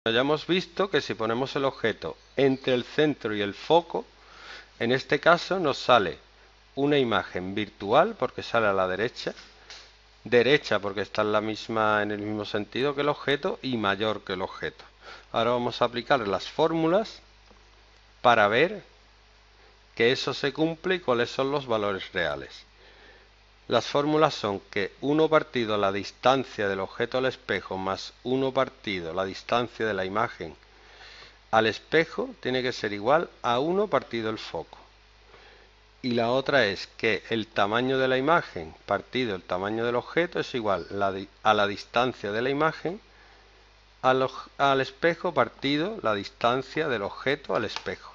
Ya hemos visto que si ponemos el objeto entre el centro y el foco, en este caso nos sale una imagen virtual porque sale a la derecha porque está en el mismo sentido que el objeto y mayor que el objeto. Ahora vamos a aplicar las fórmulas para ver que eso se cumple y cuáles son los valores reales. Las fórmulas son que 1 partido la distancia del objeto al espejo más 1 partido la distancia de la imagen al espejo tiene que ser igual a 1 partido el foco. Y la otra es que el tamaño de la imagen partido el tamaño del objeto es igual a la distancia de la imagen al espejo partido la distancia del objeto al espejo.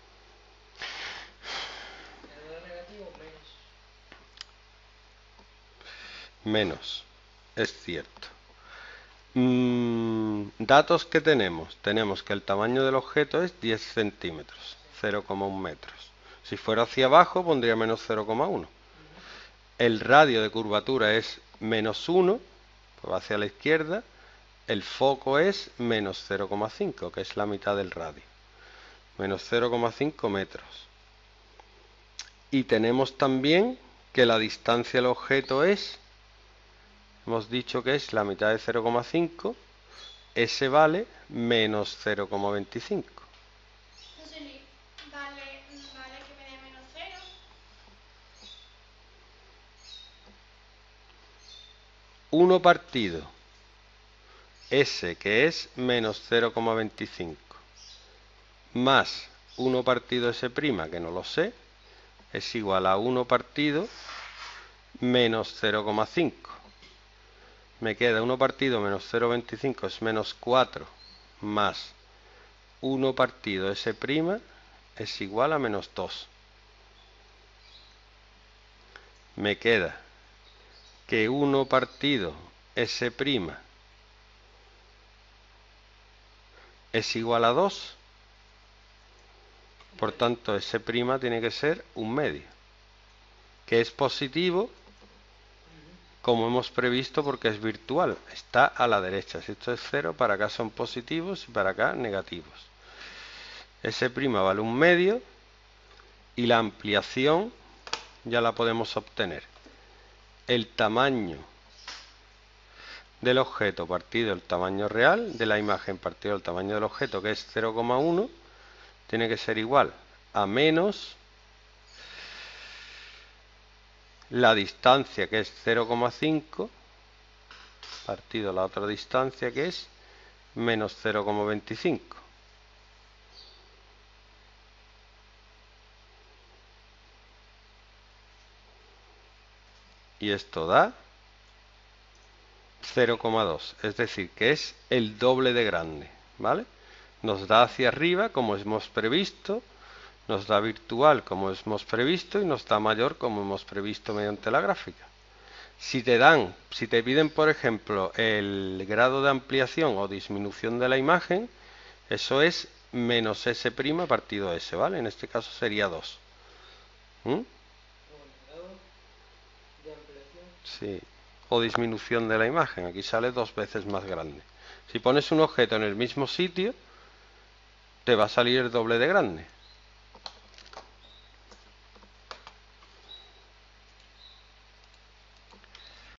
Menos, es cierto. Datos que tenemos. Tenemos que el tamaño del objeto es 10 centímetros, 0,1 metros. Si fuera hacia abajo pondría menos 0,1. El radio de curvatura es menos 1, pues va hacia la izquierda. El foco es menos 0,5, que es la mitad del radio. Menos 0,5 metros. Y tenemos también que la distancia del objeto es, hemos dicho que es la mitad de 0,5, ese vale menos 0,25. Vale que me dé menos 0. 1 partido S, que es menos 0,25, más 1 partido S', que no lo sé, es igual a 1 partido menos 0,5. Me queda 1 partido menos 0,25 es menos 4, más 1 partido S' es igual a menos 2. Me queda que 1 partido S' es igual a 2. Por tanto, S' tiene que ser un medio, que es positivo, como hemos previsto, porque es virtual. Está a la derecha. Si esto es 0, para acá son positivos y para acá negativos. S' vale un medio y la ampliación ya la podemos obtener. El tamaño del objeto partido el tamaño real de la imagen partido el tamaño del objeto, que es 0,1, tiene que ser igual a menos la distancia, que es 0,5, partido la otra distancia, que es menos 0,25. Y esto da 0,2, es decir, que es el doble de grande, ¿vale? Nos da hacia arriba como hemos previsto, nos da virtual como hemos previsto y nos da mayor como hemos previsto mediante la gráfica. Si te piden, por ejemplo, el grado de ampliación o disminución de la imagen, eso es menos S' partido S, ¿vale? En este caso sería 2. Sí, o disminución de la imagen, aquí sale 2 veces más grande. Si pones un objeto en el mismo sitio, te va a salir el doble de grande.